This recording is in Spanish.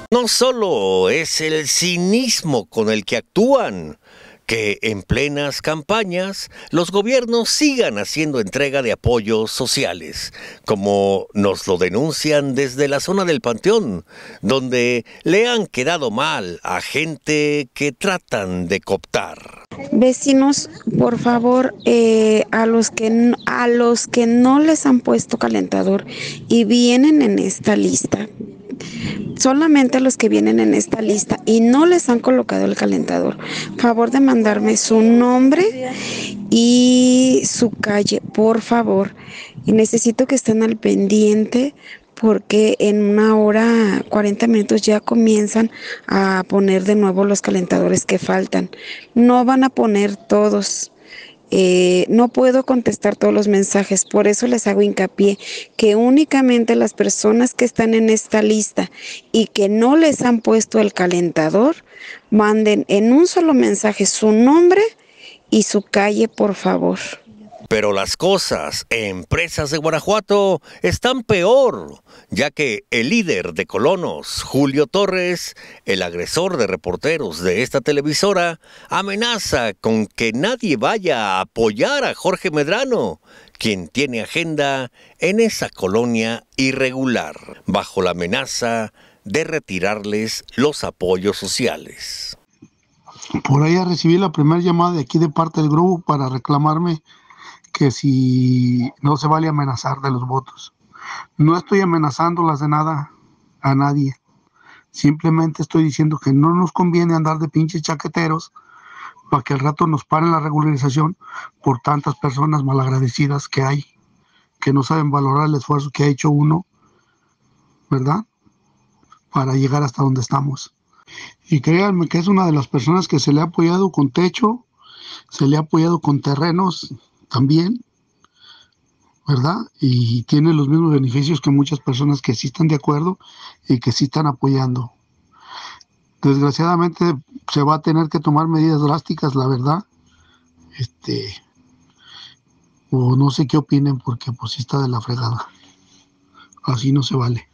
No solo es el cinismo con el que actúan, que en plenas campañas los gobiernos sigan haciendo entrega de apoyos sociales, como nos lo denuncian desde la zona del Panteón, donde le han quedado mal a gente que tratan de cooptar. Vecinos, por favor, a los que no les han puesto calentador y vienen en esta lista, solamente los que vienen en esta lista y no les han colocado el calentador, favor de mandarme su nombre y su calle, por favor. Y necesito que estén al pendiente porque en 1 hora, 40 minutos ya comienzan a poner de nuevo los calentadores que faltan. No van a poner todos. No puedo contestar todos los mensajes, por eso les hago hincapié que únicamente las personas que están en esta lista y que no les han puesto el calentador, manden en un solo mensaje su nombre y su calle, por favor. Pero las cosas en Presas de Guanajuato están peor, ya que el líder de colonos, Julio Torres, el agresor de reporteros de esta televisora, amenaza con que nadie vaya a apoyar a Jorge Medrano, quien tiene agenda en esa colonia irregular, bajo la amenaza de retirarles los apoyos sociales. Por ahí recibí la primera llamada de aquí de parte del grupo para reclamarme que si no se vale amenazar de los votos. No estoy amenazándolas de nada a nadie. Simplemente estoy diciendo que no nos conviene andar de pinches chaqueteros para que al rato nos paren la regularización por tantas personas malagradecidas que hay, que no saben valorar el esfuerzo que ha hecho uno, ¿verdad?, para llegar hasta donde estamos. Y créanme que es una de las personas que se le ha apoyado con techo, se le ha apoyado con terrenos también, ¿verdad? Y tiene los mismos beneficios que muchas personas que sí están de acuerdo y que sí están apoyando. Desgraciadamente se va a tener que tomar medidas drásticas, la verdad. O no sé qué opinen porque pues sí está de la fregada. Así no se vale.